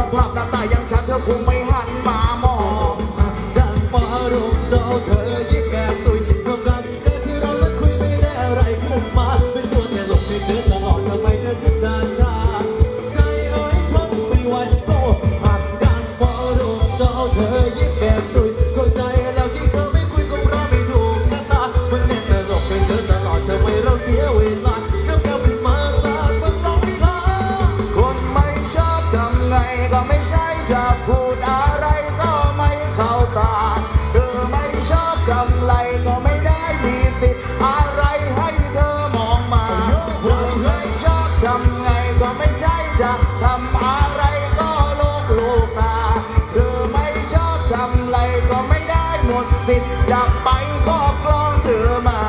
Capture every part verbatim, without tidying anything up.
ภาพหน้าตาอย่างฉันเธอคงไม่หันมามองดังมารุมเจ้าเธอยิ่งแก้มตุยเท่ากันก็ที่เรานั้นคุยไม่ได้อะไรขึ้นมาเป็นตัวแต่หลบไม่เจอตลอดทำไมเธอถึงด่าชาใจเอ้ยทนไม่ไหวโอ้หักดังมารุมเจ้าเธอยิ่งแก้มตุยเข้าใจแล้วที่เธอไม่คุยคงรอไม่ถูกหน้าตามันแน่แต่หลบไม่เจอตลอดทำไมเราเสียเวลาเจ้าแก้วเป็นมาตามันร้องไห้คนไม่ชอบทำไงก็ไม่ใช่จะพูดอะไรก็ไม่เข้าตาเธอไม่ชอบทำไรก็ไม่ได้มีสิทธิ์อะไรให้เธอมองมาเธอไม่ชอบทำไงก็ไม่ใช่จะทำอะไรก็โลกลูกตาเธอไม่ชอบทำไรก็ไม่ได้หมดสิทธิ์จะไปครอบครองเธอมา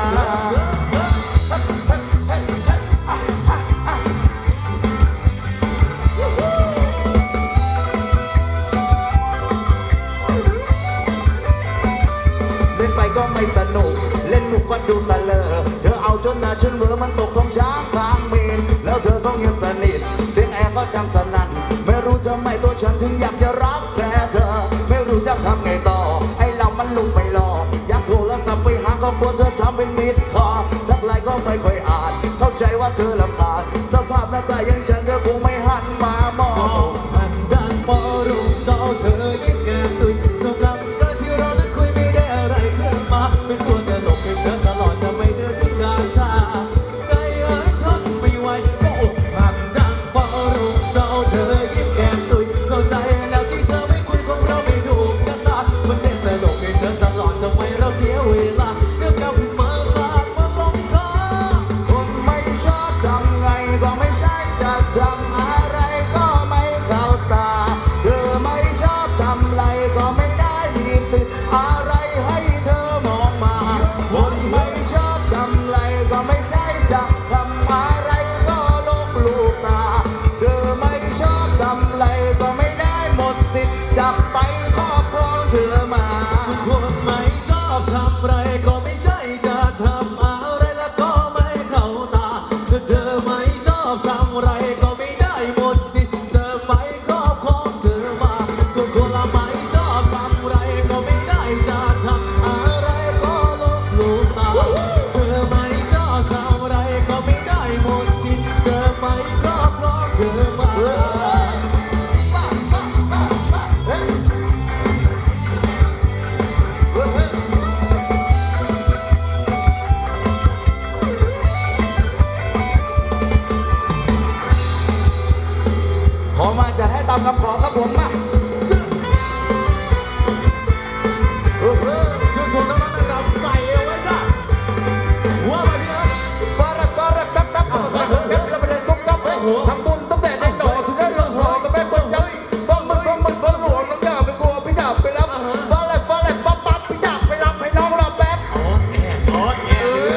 ก็ไม่สนุกเล่นมุกก็ดูสะเลอเธอเอาจนหน้าฉันเมื่อมันตกท้องช้างกลางเมนแล้วเธอก็เงียบสนิทเสียงแอร์ก็ดังสนั่นไม่รู้จะไม่ตัวฉันถึงอยากจะรักแค่เธอไม่รู้จะทำไงต่อไอ้เรามันลุกไปรออยากโทรศัพท์ไปหาก็กลัวเธอทำเป็นมิดคอทักไลน์ก็ไม่ค่อยอ่านเข้าใจว่าเธอลำคาญสภาพหน้าตาอย่างฉันเธอคงไม่หันมามองมันดังมารุมเจ้าเธอยิ่งแก้มตุยเท่ากันก็ที่เรานั้นคุยไม่ได้อะไรขึ้นมาเป็นตัวแต่หลบเป็นเธอตลอดทำไมเธอถึงด่าชาใจเอ้ยทนไม่ไหวโอ้หักดังมารุมเจ้าเธอยิ่งแก้มตุยเข้าใจแล้วที่เธอไม่คุยของเราไม่ถูกชะตามันเป็นแต่หลบเป็นเธอตลอดทำไมเราเสียเวลาเธอกับมาลามาลงคอคนไม่ชอบทำไงก็ไม่ใช่จะทำอะไรก็ไม่เข้าตาเธอไม่ชอบทำไรก็ไม่ได้มีสิทธิ์อะไรให้เธอมองมาคนไม่ชอบทำไรก็ไม่ใช่จะทำอะไรก็โลกลูกตาเธอไม่ชอบทำไรก็ไม่ได้หมดสิทธิ์จับไปครอบครองเธอมาคนไม่ชอบทำไรก็ไม่ใช่จะทำอะไรแล้วก็ไม่เข้าตาเธอไม่ชอบทำไรก็ไม่ได้หมดสิทธิ์จะไปครอบครองเธอมาคนละไม่ชอบทำไรก็ไม่ได้จะทำอะไรก็ลบลูกตาเธอไม่ชอบทำไรก็ไม่ได้หมดสิทธิ์จะไปครอบครองเธอมาขอมาจะให้ตามคำขอครับผมมาเออเออเชิญชวนน้องๆนะครับใส่เอาไว้จ้ะหัวไปที่ครับฟารักฟารักแป๊บแป๊บเอาใส่แป๊บแล้วประเด็นกุ๊กกับทำบุญตั้งแต่เด็กหน่อยถึงได้ลงหอยก็แม่เปิ้ลจับฟังมันฟังมันฟังหลวงน้องยาไปกลัวพี่จับไปรับฟารักฟารักปั๊บปั๊บพี่จับไปรับให้น้องรับแป๊บอ๋อแง่อ๋อแง่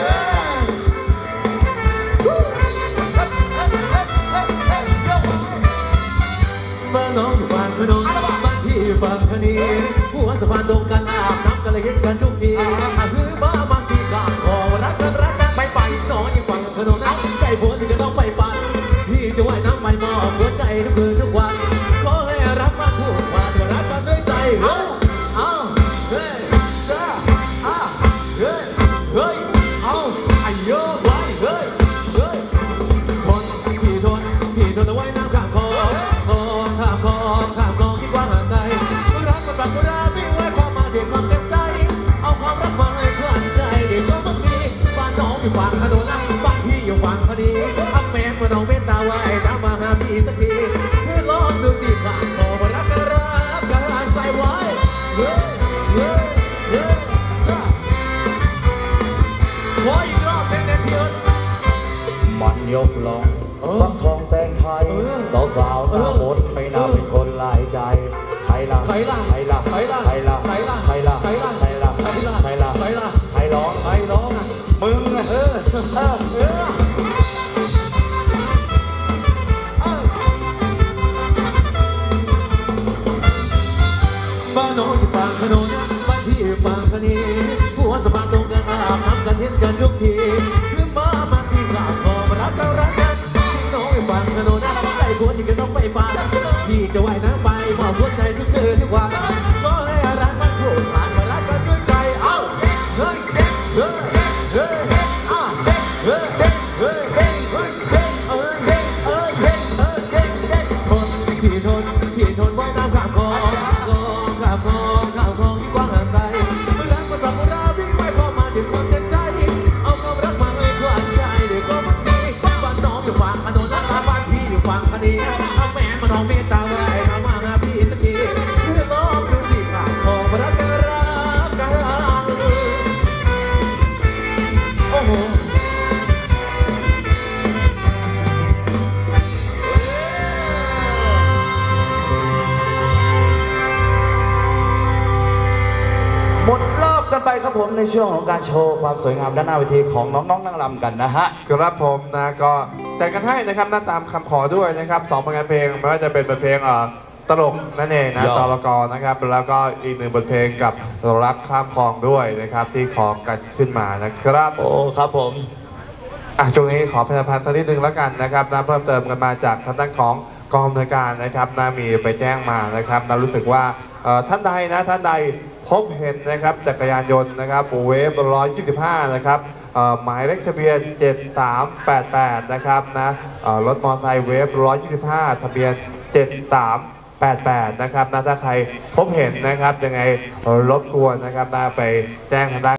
บ้านน้องอยู่ฝั่งพนมบ้านพี่อยู่ฝั่งคณีหัวสะพานตรงกันอาบน้ำกันเลยเห็นกันทุกทีคือบ้ามาสีกาขอรักกันรักกันไม่ไปน้องอยู่ฝั่งพนมนะใกล้ผัวที่จะต้องไปปันพี่จะว่ายน้ำไปมอบหัวใจทุกคืนทุกวันขอให้รักมาพูดว่าจะรักกันด้วยใจเฮ้ยเอาเฮ้ยจ้าอ่ะเฮ้ยเฮ้ยเอาไอ้โย่ไว้เฮ้ยเฮ้ยทนพี่ทนพี่ทนเอาไว้น้ำข้ามคอข้ามคอข้ามคอคิดว่าห่างไกลรักมันปากราไม่ไว้ความมาเด็กความเต็มใจเอาความรักมาให้เพื่อนใจเด็กก็มันดีบ้านน้องอยู่ฝั่งถนนนะบ้านพี่อยู่ฝั่งคดีทำแม่มาน้องเมตตาไว้น้ำมาหาพี่สักทีเพื่อลองดูสิข้ามคอรักกันรักกันใส่ไว้เฮ้ยเฮ้ยเฮ้ยขออีกรอบเน้นๆเพียรมันยกลงฟักทองแตงไทยสาวสาวหน้ามนไม่น่าเป็นคนลายใจใครล่ะใครล่ะใครล่ะใครล่ะใครล่ะใครล่ะใครล่ะใครล่ะใครล่ะใครล่ะใครล่ะใครล่ะใครร้องใครร้องอ่ะมึงเออเออเออบ้านน้องอยู่ฝั่งถนนบ้านพี่อยู่ฝั่งคณีหัวสะพานตรงกันอาบน้ำกันเห็นกันทุกทีขึ้นมามาสีกาขอมารักกันรักกันน้องอยู่ฝั่งถนนใกล้ผัวที่จะต้องไปป่าพี่จะไหวน้ำไปมอบหัวใจทุกคืนทุกวันก็ให้รักมันถูกผ่านมารักกันด้วยใจเอ้าเฮ้ยเฮ้ยเฮ้ยเฮ้ยอ้าวเฮ้ยเฮ้ยเฮ้ยเฮ้ยเฮ้ยเฮ้ยเอ้ยเฮ้ยเอ้ยเฮ้ยเอ้ยเฮ้ยเฮ้ยทนพี่ทนพี่ทนไว้น้ำข้ามคลองคลองข้ามคลองข้ามคลองที่กว้างห่างไกลเมื่อรักมันปรับราวิ่งไปพอมาด้วยความเจ็บใจเอาความรักมาให้ความใจด้วยความมันดีบ้านน้องอยู่ฝั่งถนนน้ำบ้านพี่อยู่ฝั่งคดีเอาแม่มาน้องเมตตาไว้ทำมาหาพี่สักทีเพื่อน้องดูสิข่าวของรักกันรักกันโอ้โหหมดรอบกันไปครับผมในช่วงของการโชว์ความสวยงามด้านหน้าเวทีของน้องๆนางรำกันนะฮะครับผมนะก็แต่กันให้นะครับน่าตามคำขอด้วยนะครับสองผลงานเพลงไม่ว่าจะเป็นบทเพลงเอ่อตลกนั่นเองนะยอดตลกรนะครับแล้วก็อีกหนึ่งบทเพลงกับรักข้ามคลองด้วยนะครับที่ขอกันขึ้นมานะครับโอ้ครับผมอ่ะช่วงนี้ขอพยาพันธ์สักนิดนึงแล้วกันนะครับนะเพิ่มเติมกันมาจากทางด้านของกองอำนวยการนะครับนะมีไปแจ้งมานะครับนะรู้สึกว่าเอ่อท่านใดนะท่านใดพบเห็นนะครับจักรยานยนต์นะครับเวฟหนึ่งร้อยยี่สิบห้านะครับเอ่อหมายเลขทะเบียนเจ็ดสามแปดแปดนะครับนะเอ่อรถมอเตอร์ไซค์เวฟหนึ่งร้อยยี่สิบห้าทะเบียนเจ็ดสามแปดแปดนะครับนะถ้าใครพบเห็นนะครับยังไงเอ่อรบกวนนะครับนะไปแจ้งทางด้าน